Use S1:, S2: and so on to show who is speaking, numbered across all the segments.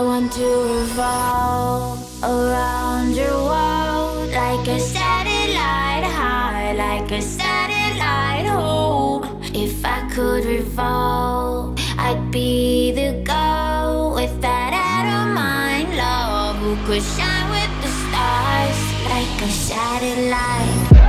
S1: I want to revolve around your world like a satellite high, like a satellite home. If I could revolve, I'd be the girl with that out of mind love who could shine with the stars like a satellite.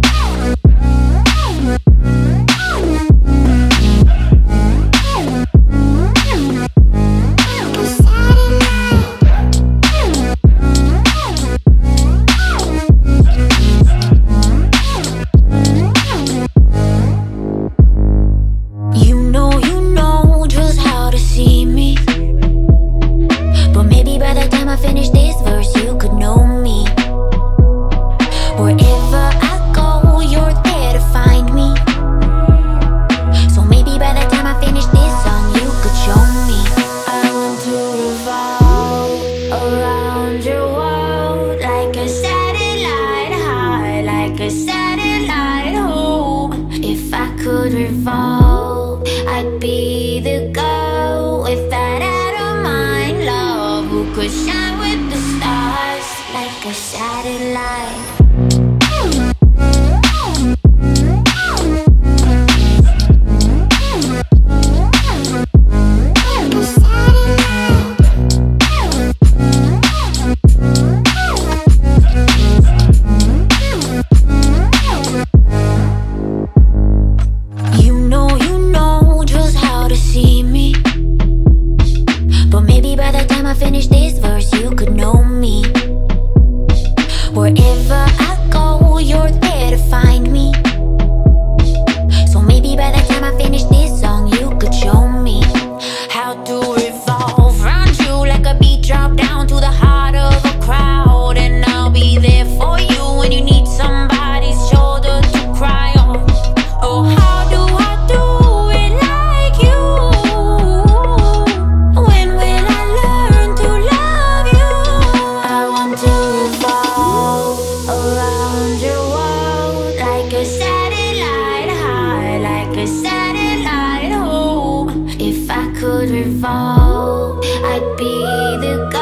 S1: Could revolve, I'd be the girl with that out of mind love who could shine with the stars like a satellite. Finish this verse, you could know me. Wherever I go, you're there to find me. So maybe by the time I finish this song, you could show me how to revolve around you like a beat drop down to the heart of a crowd. And I'll be there for you when you need somebody's shoulder to cry on. Oh, how do I do it like you? When will I learn to love you? I want to revolve around your world like a satellite high, like a satellite home. If I could revolve, I'd be the girl